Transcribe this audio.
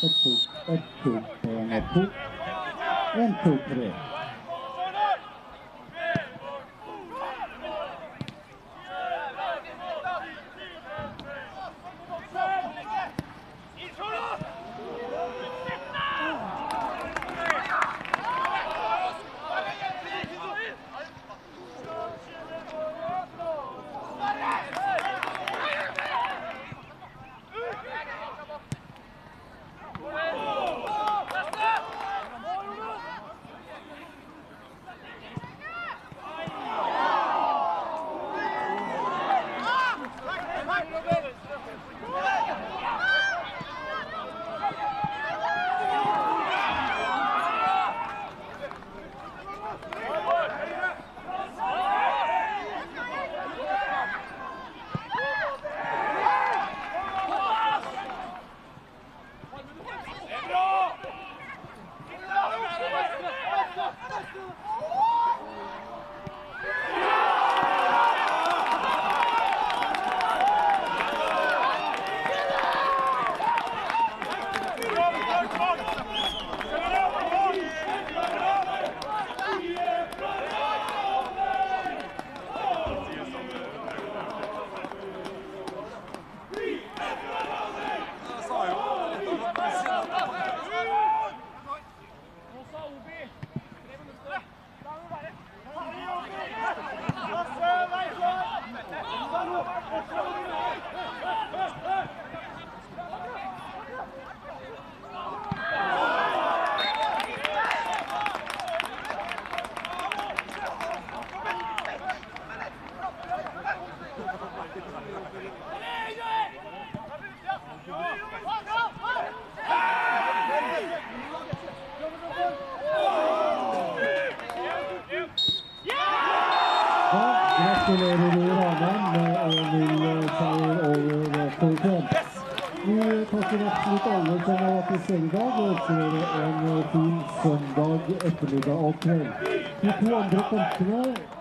1-2-3. Gratulerer i Ranheim med 1-0-seier over Kolsjøen. Vi takker absolutt alle som har vært i stedet i dag, og ønsker dere en fin søndag, ettermiddag og kveld. De 2 andre kampene